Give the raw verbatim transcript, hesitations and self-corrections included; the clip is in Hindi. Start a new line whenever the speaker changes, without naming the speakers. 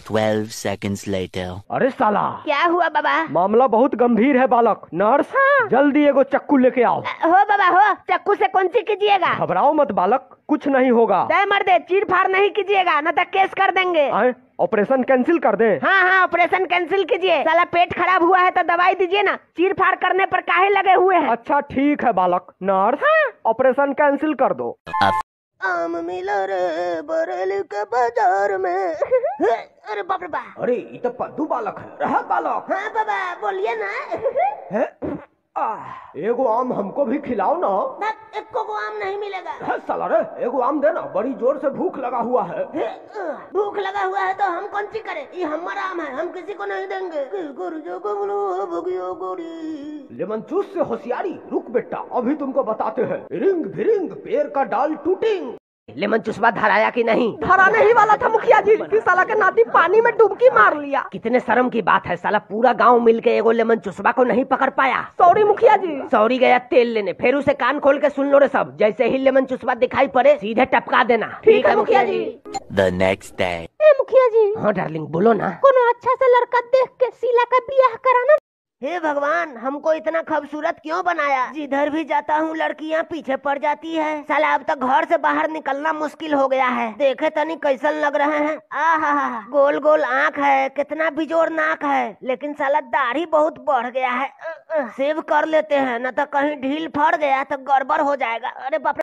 Twelve seconds later.
अरे साला,
क्या हुआ बाबा?
मामला बहुत गंभीर है बालक। नर्स,
हाँ।
जल्दी एगो चक्कू लेके आओ।
हो बाबा हो, चक्कू से कौन सी कीजिएगा?
घबराओ मत बालक, कुछ नहीं होगा।
दे मर्दे, चीर फाड़ नहीं कीजिएगा, न तो केस कर देंगे।
आए, ऑपरेशन कैंसिल कर दे।
हाँ हाँ, ऑपरेशन कैंसिल कीजिए। साला पेट खराब हुआ है तो दवाई दीजिए ना, चीर फाड़ करने पर काहे लगे हुए हैं?
अच्छा ठीक है बालक। नर्स,
हाँ।
ऑपरेशन कैंसिल कर दो।
आम मिला रे बरेली के बाजार में। अरे बाप रे बाप।
अरे ये तो पद्दू बालक है। रहा बालक।
हाँ बाबा बोलिए ना।
है? आह, एगो आम हमको भी खिलाओ ना।
बस एक को आम नहीं मिलेगा।
है साला रे, एगो आम देना, बड़ी जोर से भूख लगा हुआ है।
भूख लगा हुआ है तो हम कौन सी करें? ये हमारा आम है, हम किसी को नहीं देंगे।
लेमन जूस से होशियारी। रुक बेटा, अभी तुमको बताते हैं। रिंग भिरिंग पेड़ का डाल टूटिंग।
लेमन चुस्बा धराया कि नहीं?
धराने ही वाला था मुखिया जी, फिर साला के नाती पानी में डुबकी मार लिया।
कितने शर्म की बात है, साला पूरा गांव मिलके एगो लेमन चुस्बा को नहीं पकड़ पाया।
सॉरी मुखिया जी।
सॉरी गया तेल लेने, फिर उसे कान खोल के सुन लो रे सब। जैसे ही लेमन चुस्बा दिखाई पड़े सीधे टपका देना।
ठीक है मुखिया जी।
The next day.
ए मुखिया जी।
हाँ डार्लिंग बोलो ना।
कोनो अच्छा सा लड़का देख के शीला का ब्याह कराना।
हे भगवान, हमको इतना खूबसूरत क्यों बनाया? जिधर भी जाता हूँ लड़कियाँ पीछे पड़ जाती है। साला अब तक घर से बाहर निकलना मुश्किल हो गया है। देखे तनी कैसन लग रहे हैं। आहा, गोल गोल आँख है, कितना बिजोड़ नाक है, लेकिन साला दाढ़ी बहुत बढ़ गया है। सेव कर लेते हैं, न तो कहीं ढील फड़ गया तो गड़बड़ हो जाएगा। अरे बाप रे।